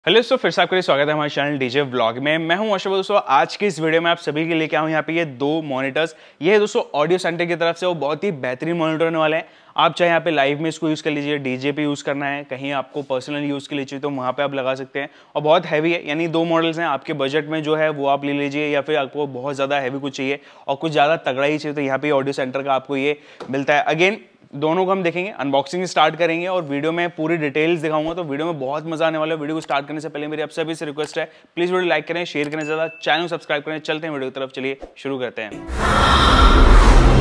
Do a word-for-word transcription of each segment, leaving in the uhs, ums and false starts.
Hello दोस्तों, फिर से आपका स्वागत है हमारे चैनल डीजे व्लॉग में। मैं हूं अशोक। दोस्तों आज की इस वीडियो में आप सभी के लिए क्या हूं यहाँ पे ये दो मॉनिटर्स। ये है दोस्तों ऑडियो सेंटर की तरफ से, वो बहुत ही बेहतरीन मॉनिटर होने वाले हैं। आप चाहे यहाँ पे लाइव में इसको यूज़ कर लीजिए, डीजे पे यूज़ करना है, कहीं आपको पर्सनल यूज़ के लिए चाहिए तो वहाँ पे आप लगा सकते हैं। और बहुत हैवी है, यानी दो मॉडल्स हैं आपके बजट में जो है वो आप ले लीजिए, या फिर आपको बहुत ज़्यादा हैवी कुछ चाहिए और कुछ ज़्यादा तगड़ा ही चाहिए तो यहाँ पे ऑडियो सेंटर का आपको ये मिलता है। अगेन दोनों को हम देखेंगे, अनबॉक्सिंग स्टार्ट करेंगे और वीडियो में पूरी डिटेल्स दिखाऊंगा, तो वीडियो में बहुत मजा आने वाला है। वीडियो को स्टार्ट करने से पहले मेरी आप सभी से रिक्वेस्ट है, प्लीज वीडियो लाइक करें, शेयर करें, ज़्यादा चैनल सब्सक्राइब करें। चलते हैं वीडियो की तरफ, चलिए शुरू करते हैं।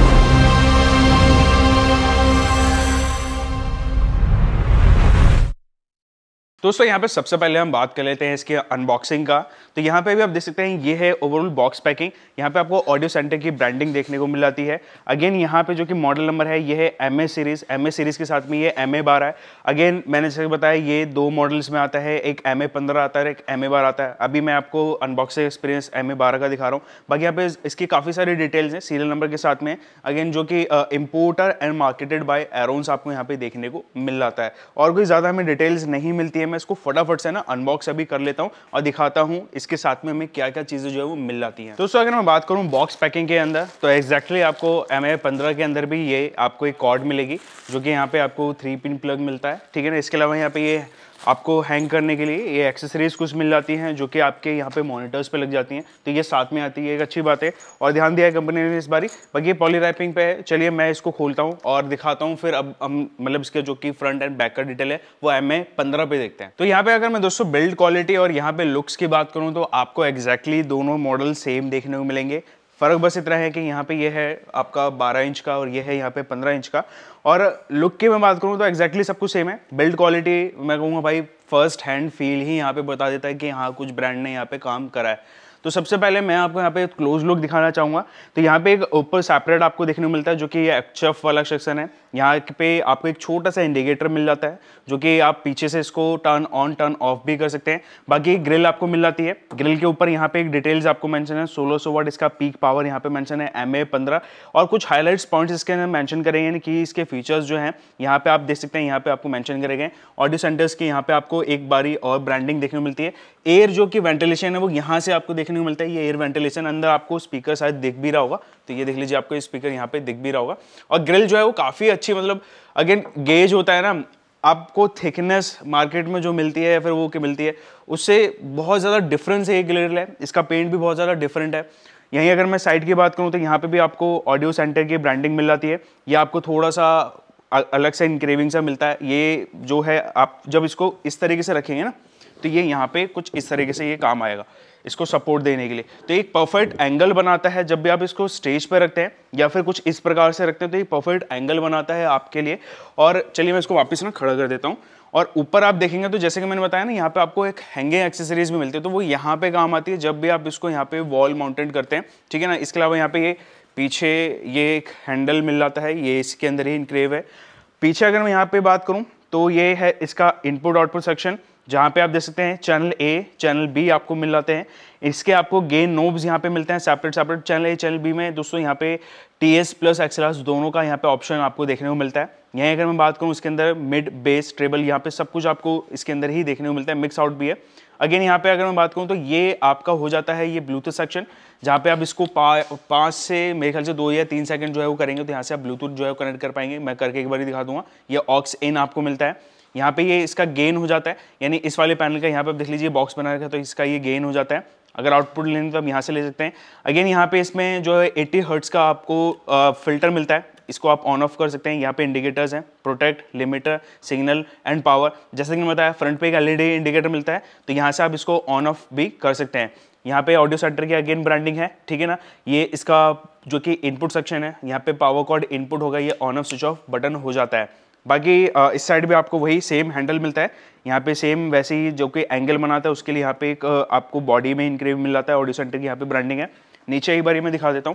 दोस्तों यहाँ पे सबसे पहले हम बात कर लेते हैं इसके अनबॉक्सिंग का। तो यहाँ पे भी आप देख सकते हैं ये है ओवरऑल बॉक्स पैकिंग। यहाँ पे आपको ऑडियो सेंटर की ब्रांडिंग देखने को मिल जाती है। अगेन यहाँ पे जो कि मॉडल नंबर है ये है M A series. M A series के साथ में ये एम ए बारह है। अगेन मैंने जैसे बताया ये दो मॉडल्स में आता है, एक एम ए पंद्रह आता है, एक एम ए बारह आता है। अभी मैं आपको अनबॉक्सिंग एक्सपीरियंस एम ए बारह का दिखा रहा हूँ। बाकी यहाँ पे इसकी काफ़ी सारी डिटेल्स हैं सीरियल नंबर के साथ में। अगेन जो कि importer and marketed by Aarons आपको यहाँ पे देखने को मिल जाता है। और कोई ज़्यादा हमें डिटेल्स नहीं मिलती है। मैं इसको फटाफट से ना अनबॉक्स अभी कर लेता हूं और दिखाता हूं इसके साथ में हमें क्या क्या चीजें जो है वो मिल जाती हैं। दोस्तों अगर मैं बात करूं बॉक्स पैकिंग के अंदर, तो एग्जैक्टली आपको एम ए पंद्रह के अंदर भी ये आपको एक कॉर्ड मिलेगी, जो कि यहाँ पे आपको थ्री पिन प्लग मिलता है, ठीक है ना। इसके अलावा यहाँ पे ये आपको हैंग करने के लिए ये एक्सेसरीज कुछ मिल जाती हैं, जो कि आपके यहाँ पे मॉनिटर्स पे लग जाती हैं, तो ये साथ में आती है, एक अच्छी बात है। और ध्यान दिया है कंपनी ने इस बारी। बाकी ये पॉली रैपिंग पे है। चलिए मैं इसको खोलता हूँ और दिखाता हूँ, फिर अब हम मतलब इसके जो कि फ्रंट एंड बैक का डिटेल है वो एम ए पंद्रह पे देखते हैं। तो यहाँ पे अगर मैं दोस्तों बिल्ड क्वालिटी और यहाँ पे लुक्स की बात करूँ तो आपको एग्जैक्टली दोनों मॉडल सेम देखने को मिलेंगे। फ़र्क बस इतना है कि यहाँ पे ये है आपका बारह इंच का और ये है यहाँ पे पंद्रह इंच का। और लुक की मैं बात करूँ तो एक्जैक्टली सब कुछ सेम है। बिल्ड क्वालिटी मैं कहूँगा भाई फर्स्ट हैंड फील ही यहाँ पे बता देता है कि हाँ कुछ ब्रांड ने यहाँ पे काम करा है। तो सबसे पहले मैं आपको यहाँ पे क्लोज लुक दिखाना चाहूँगा। तो यहाँ पे एक ऊपर सेपरेट आपको देखने को मिलता है, जो कि ये एच एफ वाला सेक्शन है। यहाँ पे आपको एक छोटा सा इंडिकेटर मिल जाता है, जो कि आप पीछे से इसको टर्न ऑन टर्न ऑफ भी कर सकते हैं। बाकी ग्रिल आपको मिल जाती है। ग्रिल के ऊपर यहाँ पे एक डिटेल्स आपको मेंशन है, सोलह सौ वाट इसका पीक पावर यहाँ पे मेंशन है, एम ए पंद्रह। और कुछ हाईलाइट्स पॉइंट्स इसके अंदर मेंशन करेंगे कि इसके फीचर्स जो हैं यहाँ पे आप देख सकते हैं, यहाँ पे आपको मेंशन करेंगे। ऑडियो सेंटर्स की यहाँ पे आपको एक बारी और ब्रांडिंग देखने को मिलती है। एयर जो कि वेंटिलेशन है वो यहाँ से आपको देखने को मिलता है। ये एयर वेंटिलेशन अंदर आपको स्पीकर शायद दिख भी रहा होगा, तो ये देख लीजिए आपको स्पीकर यहाँ पे दिख भी रहा होगा। और ग्रिल जो है वो काफी अच्छी, मतलब अगेन गेज होता है ना, आपको थिकनेस मार्केट में जो मिलती है या फिर वो क्या मिलती है उससे बहुत ज़्यादा डिफरेंस है। ये ग्रिल है, इसका पेंट भी बहुत ज़्यादा डिफरेंट है। यहीं अगर मैं साइड की बात करूँ तो यहाँ पे भी आपको ऑडियो सेंटर की ब्रांडिंग मिल जाती है। ये आपको थोड़ा सा अलग से इनक्रेविंग सा मिलता है। ये जो है आप जब इसको इस तरीके से रखेंगे ना, तो ये यहाँ पे कुछ इस तरीके से ये काम आएगा इसको सपोर्ट देने के लिए। तो एक परफेक्ट एंगल बनाता है जब भी आप इसको स्टेज पर रखते हैं या फिर कुछ इस प्रकार से रखते हैं, तो ये परफेक्ट एंगल बनाता है आपके लिए। और चलिए मैं इसको वापस ना खड़ा कर देता हूँ। और ऊपर आप देखेंगे तो जैसे कि मैंने बताया ना, यहाँ पे आपको एक हैंगिंग एक्सेसरीज भी मिलती है, तो वो यहाँ पे काम आती है जब भी आप इसको यहाँ पे वॉल माउंटेड करते हैं, ठीक है ना। इसके अलावा यहाँ पे ये पीछे ये एक हैंडल मिल जाता है, ये इसके अंदर ही इनक्रेव है। पीछे अगर मैं यहाँ पे बात करूँ तो ये है इसका इनपुट आउटपुट सेक्शन, जहाँ पे आप देख सकते हैं चैनल ए चैनल बी आपको मिल जाते हैं। इसके आपको गेन नोब्स यहाँ पे मिलते हैं separate separate. Channel A channel B में दोस्तों यहाँ पे टी एस प्लस एक्सएलआर दोनों का यहाँ पे ऑप्शन आपको देखने को मिलता है। यहीं अगर मैं बात करूँ इसके अंदर मिड बेस ट्रेबल यहाँ पे सब कुछ आपको इसके अंदर ही देखने को मिलता है, मिक्स आउट भी है। अगेन यहाँ पे अगर मैं बात करूँ तो ये आपका हो जाता है ये ब्लूटूथ सेक्शन, जहाँ पे आप इसको पा, पाँच से मेरे ख्याल से दो या तीन सेकंड जो है वो करेंगे तो यहाँ से आप ब्लूटूथ जो है कनेक्ट कर पाएंगे। मैं करके एक बार दिखा दूंगा। ये ऑक्स इन आपको मिलता है। यहाँ पे ये इसका गेन हो जाता है, यानी इस वाले पैनल का यहाँ पे आप देख लीजिए बॉक्स बना रखा है, तो इसका ये गेन हो जाता है। अगर आउटपुट लेंगे तो आप यहाँ से ले सकते हैं। अगेन यहाँ पे इसमें जो है अस्सी हर्ट्ज का आपको फिल्टर मिलता है, इसको आप ऑन ऑफ कर सकते हैं। यहाँ पे इंडिकेटर्स हैं, protect, limiter, signal and power. जैसे कि मैं बताया फ्रंट पे एक एल ई डी इंडिकेटर मिलता है, तो यहाँ से आप इसको ऑन ऑफ भी कर सकते हैं। यहाँ पे ऑडियो सेंटर की अगेन ब्रांडिंग है, ठीक है ना। ये इसका जो कि इनपुट सेक्शन है, यहाँ पे पावर कॉर्ड इनपुट होगा, ये on off switch off button हो जाता है। बाकी इस साइड भी आपको वही सेम हैंडल मिलता है। यहाँ पे सेम वैसे ही जो कि एंगल बनाता है उसके लिए यहाँ पे एक आपको बॉडी में इनक्रेव मिल जाता है। ऑडियो सेंटर की यहाँ पे ब्रांडिंग है। नीचे एक बारी मैं दिखा देता हूँ।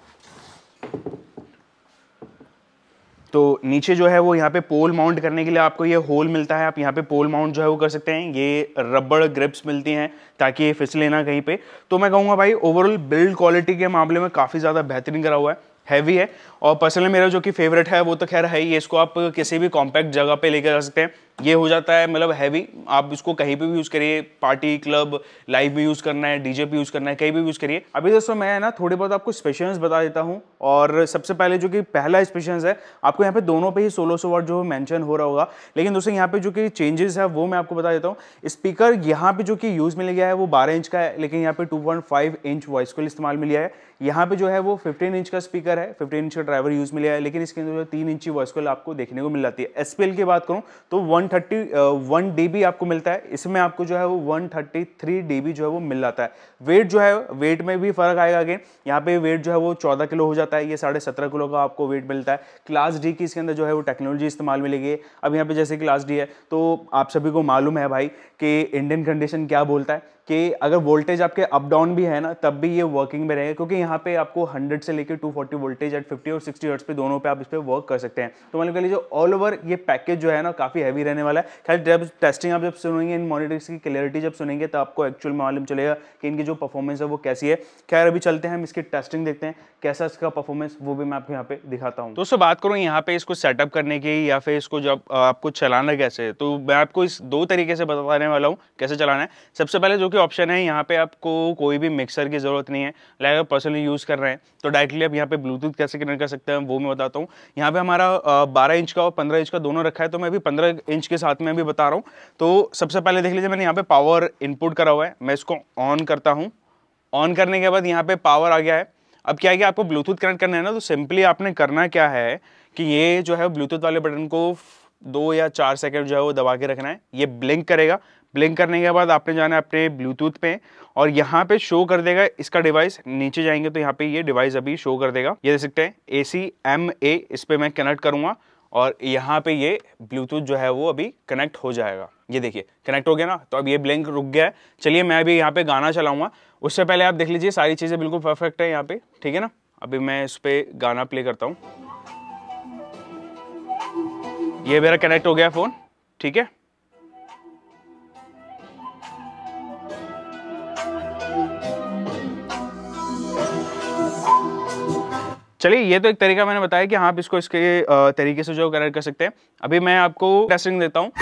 तो नीचे जो है वो यहाँ पे पोल माउंट करने के लिए आपको ये होल मिलता है, आप यहाँ पे पोल माउंट जो है वो कर सकते हैं। ये रबड़ ग्रिप्स मिलती हैं ताकि ये फिसले ना कहीं पे। तो मैं कहूँगा भाई ओवरऑल बिल्ड क्वालिटी के मामले में काफ़ी ज़्यादा बेहतरीन करा हुआ है, हैवी है। और पर्सनली मेरा जो कि फेवरेट है वो तो खैर है ही, इसको आप किसी भी कॉम्पैक्ट जगह पे लेकर जा सकते हैं। ये हो जाता है मतलब हैवी, आप इसको कहीं पे भी यूज़ करिए, पार्टी क्लब लाइव में यूज़ करना है, डीजे पे यूज़ करना है, कहीं भी यूज़ करिए। अभी दोस्तों मैं ना थोड़े बहुत आपको स्पेशल्स बता देता हूँ। और सबसे पहले जो कि पहला स्पेशल्स है, आपको यहाँ पे दोनों पे ही सोलह सौ वाट जो मेंशन हो रहा होगा, लेकिन दोस्तों यहाँ पे जो कि चेंजेस है वो मैं आपको बता देता हूँ। स्पीकर यहाँ पे जो कि यूज़ में लिया है वो बारह इंच का है, लेकिन यहाँ पे two point five inch voice coil इस्तेमाल में लिया है। यहाँ पे जो है वो पंद्रह इंच का स्पीकर है, पंद्रह इंच का ड्राइवर यूज़ में लिया है, लेकिन इसके अंदर जो तीन इंची वॉइस कॉइल आपको देखने को मिल जाती है। एसपीएल की बात करूँ तो वन थर्टी वन डीबी आपको मिलता है, इसमें आपको जो है वो वन थर्टी थ्री डीबी जो है वो मिल जाता है। वेट जो है, वेट में भी फर्क आएगा। अगेन यहाँ पे वेट जो है वो चौदह किलो हो जाता है, ये साढ़े सत्रह किलो का आपको वेट मिलता है। क्लास डी की इसके अंदर जो है वो टेक्नोलॉजी इस्तेमाल मिलेगी। अब यहाँ पे जैसे क्लास डी है तो आप सभी को मालूम है भाई कि इंडियन कंडीशन क्या बोलता है कि अगर वोल्टेज आपके अप डाउन भी है ना तब भी ये वर्किंग में रहेगा, क्योंकि यहाँ पे आपको हंड्रेड से लेकर two forty voltage at fifty और सिक्सटी हर्ट्ज पे दोनों पे आप इस पे वर्क कर सकते हैं। तो मतलब कह लीजिए ऑल ओवर ये पैकेज जो है ना काफ़ी हैवी रहने वाला है। खैर जब टेस्टिंग आप जब सुनेंगे, इन मॉनिटर्स की क्लियरिटी जब सुनेंगे तो आपको एक्चुअल में मालूम चलेगा कि इनकी जो परफॉर्मेंस है वो कैसी है। खैर अभी चलते हैं हम इसकी टेस्टिंग देखते हैं कैसा इसका परफॉर्मेंस, वो भी मैं आपको यहाँ पे दिखाता हूँ। दोस्तों बात करूँ यहाँ पे इसको सेटअप करने की या फिर इसको जब आपको चलाना कैसे, तो मैं आपको इस दो तरीके से बताने वाला हूँ कैसे चलाना है। सबसे पहले जो कि ऑप्शन है, यहाँ पे आपको कोई भी मिक्सर की जरूरत नहीं है। लाइक आप पर्सनली यूज़ कर रहे हैं तो डायरेक्टली आप यहाँ पे ब्लूटूथ कैसे कनेक्ट कर सकते हैं वो मैं बताता हूँ। यहाँ पे हमारा बारह इंच का और पंद्रह इंच का दोनों रखा है, तो मैं भी पंद्रह इंच के साथ में भी बता रहा हूँ। तो सबसे पहले देख लीजिए मैंने यहाँ पे पावर इनपुट करा हुआ है, मैं इसको ऑन करता हूँ। ऑन करने के बाद यहाँ पे पावर आ गया है। अब क्या है कि आपको ब्लूटूथ कनेक्ट करना है ना, तो सिंपली आपने करना क्या है कि ये जो है ब्लूटूथ वाले बटन को दो या चार सेकंड जो है वो दबा के रखना है। ये ब्लिंक करेगा, ब्लिंक करने के बाद आपने जाना है अपने ब्लूटूथ पे और यहाँ पे शो कर देगा इसका डिवाइस। नीचे जाएंगे तो यहाँ पे ये डिवाइस अभी शो कर देगा, ये देख सकते हैं ए सी एम ए, इस पे मैं कनेक्ट करूँगा और यहाँ पे ये ब्लूटूथ जो है वो अभी कनेक्ट हो जाएगा। ये देखिए कनेक्ट हो गया ना, तो अब ये ब्लिंक रुक गया है। चलिए मैं अभी यहाँ पे गाना चलाऊंगा, उससे पहले आप देख लीजिए सारी चीज़ें बिल्कुल परफेक्ट है यहाँ पे, ठीक है ना। अभी मैं इस पर गाना प्ले करता हूँ, ये मेरा कनेक्ट हो गया फ़ोन, ठीक है। चलिए ये तो एक तरीका मैंने बताया कि हाँ आप इसको इसके तरीके से जो कनेक्ट कर सकते हैं। अभी मैं आपको टेस्टिंग देता हूँ।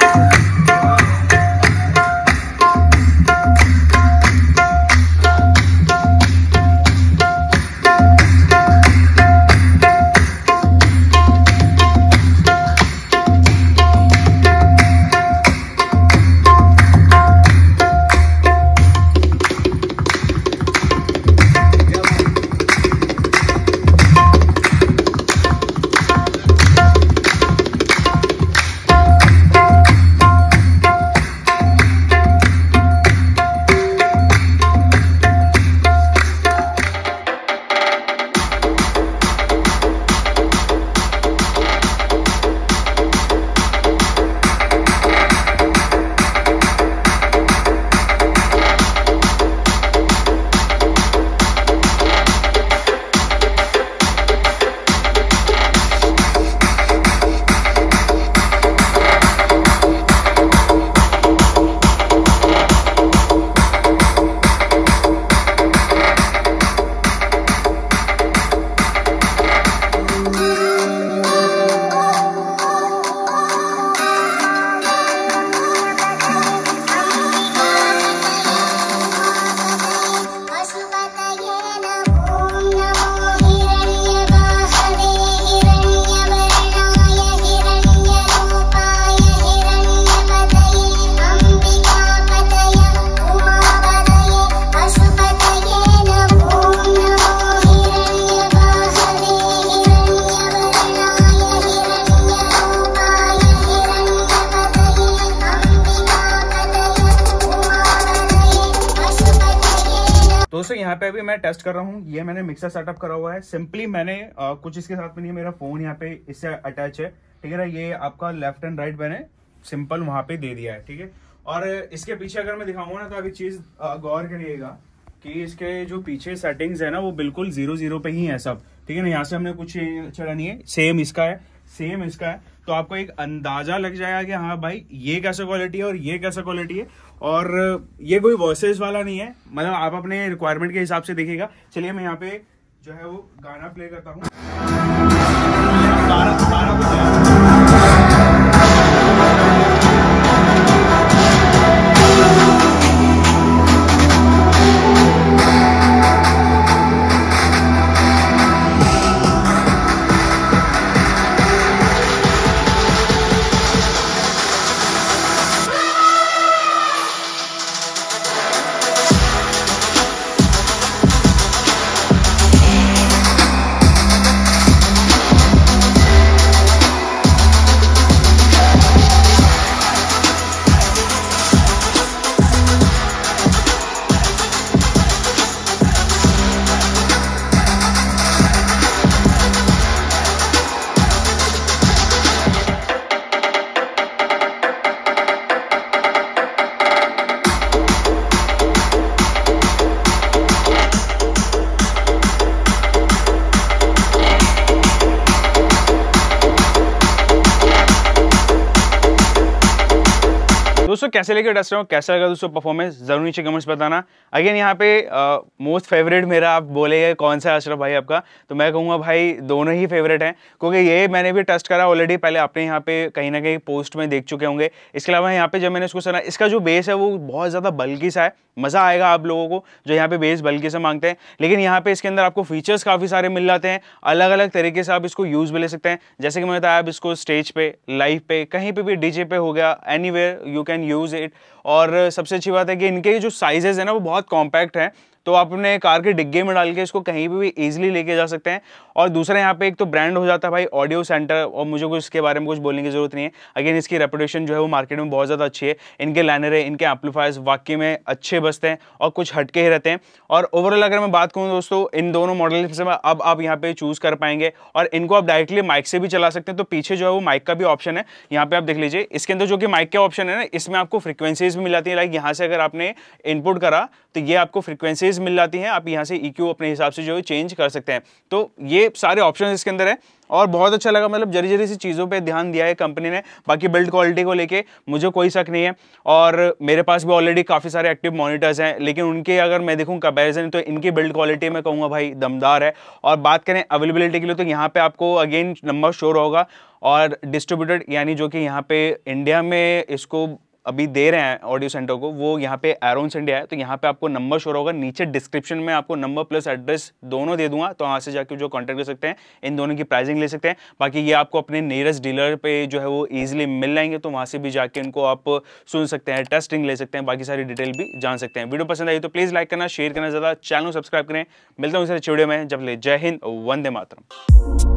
दोस्तों यहाँ पे अभी मैं टेस्ट कर रहा हूँ, ये मैंने मिक्सर सेटअप करा हुआ है। सिंपली मैंने आ, कुछ इसके साथ में नहीं, मेरा फोन यहाँ पे इससे अटैच है, ठीक है ना। ये आपका लेफ्ट एंड राइट मैंने सिंपल वहां पे दे दिया है, ठीक है। और इसके पीछे अगर मैं दिखाऊंगा ना तो अभी चीज गौर करिएगा कि इसके जो पीछे सेटिंग्स है ना वो बिल्कुल जीरो जीरो पे ही है सब, ठीक है ना। यहाँ से हमने कुछ चढ़ा नहीं है, सेम इसका है, सेम इसका है। तो आपको एक अंदाजा लग जाएगा कि हाँ भाई ये कैसा क्वालिटी है और ये कैसा क्वालिटी है। और ये कोई वॉइसेस वाला नहीं है, मतलब आप अपने रिक्वायरमेंट के हिसाब से देखिएगा। चलिए मैं यहाँ पे जो है वो गाना प्ले करता हूँ। दोस्तों कैसे लेके टेस्ट हो, कैसा लगा दोस्तों परफॉर्मेंस, जरूर नीचे कमेंट्स बताना। अगेन यहाँ पे मोस्ट फेवरेट मेरा आप बोलेंगे कौन सा है अशरफ भाई आपका, तो मैं कहूँगा भाई दोनों ही फेवरेट हैं, क्योंकि ये मैंने भी टेस्ट करा ऑलरेडी, पहले आपने यहाँ पे कहीं ना कहीं पोस्ट में देख चुके होंगे। इसके अलावा यहाँ पे जब मैंने इसको सुना, इसका जो बेस है वो बहुत ज़्यादा बल्कि सा है, मज़ा आएगा आप लोगों को जो यहाँ पे बेस बल्कि से मांगते हैं। लेकिन यहाँ पे इसके अंदर आपको फीचर्स काफ़ी सारे मिल जाते हैं, अलग अलग तरीके से आप इसको यूज़ भी ले सकते हैं। जैसे कि मैंने बताया, आप इसको स्टेज पे, लाइव पे, कहीं पे भी, डीजे पे हो गया, anywhere you can use it. और सबसे अच्छी बात है कि इनके जो साइजेस है ना वो बहुत कॉम्पैक्ट हैं, तो आप अपने कार के डिग्गे में डाल के इसको कहीं भी, भी ईजिली लेके जा सकते हैं। और दूसरा यहाँ पे एक तो ब्रांड हो जाता है भाई ऑडियो सेंटर, और मुझे कुछ इसके बारे में कुछ बोलने की जरूरत नहीं है। अगेन इसकी रेपुटेशन जो है वो मार्केट में बहुत ज़्यादा अच्छी है, इनके लाइनर है, इनके एम्पलीफायर्स वाकई में अच्छे बजते हैं और कुछ हटके ही रहते हैं। और ओवरऑल अगर मैं बात करूँ दोस्तों, इन दोनों मॉडल से अब आप यहाँ पे चूज़ कर पाएंगे, और इनको आप डायरेक्टली माइक से भी चला सकते हैं। तो पीछे जो है वो माइक का भी ऑप्शन है, यहाँ पे आप देख लीजिए। इसके अंदर जो कि माइक का ऑप्शन है ना, इसमें आपको फ्रिक्वेंसीज भी मिल जाती है। लाइक यहाँ से अगर आपने इनपुट करा तो ये आपको फ्रिक्वेंसीज मिल जाती हैं, आप यहाँ से ई क्यू अपने हिसाब से जो है चेंज कर सकते हैं। तो ये सारे ऑप्शन इसके अंदर है और बहुत अच्छा लगा, मतलब जरी जरी सी चीज़ों पे ध्यान दिया है कंपनी ने। बाकी बिल्ड क्वालिटी को लेके मुझे कोई शक नहीं है, और मेरे पास भी ऑलरेडी काफ़ी सारे एक्टिव मॉनिटर्स हैं, लेकिन उनके अगर मैं देखूं कंपैरिजन तो इनकी बिल्ड क्वालिटी मैं कहूँगा भाई दमदार है। और बात करें अवेलेबिलिटी के लिए, तो यहाँ पे आपको अगेन नंबर शोर होगा, और डिस्ट्रीब्यूटेड यानी जो कि यहाँ पे इंडिया में इसको अभी दे रहे हैं ऑडियो सेंटर को, वो यहाँ पे एरोन्स इंडिया है। तो यहाँ पे आपको नंबर शो होगा, नीचे डिस्क्रिप्शन में आपको नंबर प्लस एड्रेस दोनों दे दूंगा, तो वहाँ से जाके जो कांटेक्ट कर सकते हैं, इन दोनों की प्राइसिंग ले सकते हैं। बाकी ये आपको अपने नियरेस्ट डीलर पे जो है वो ईजिली मिल जाएंगे, तो वहाँ से भी जाके इनको आप सुन सकते हैं, टेस्टिंग ले सकते हैं, बाकी सारी डिटेल भी जान सकते हैं। वीडियो पसंद आई तो प्लीज़ लाइक करना, शेयर करना, ज़्यादा चैनल सब्सक्राइब करें। मिलता हूँ इस वीडियो में, जब ले जय हिंद, वंदे मातरम।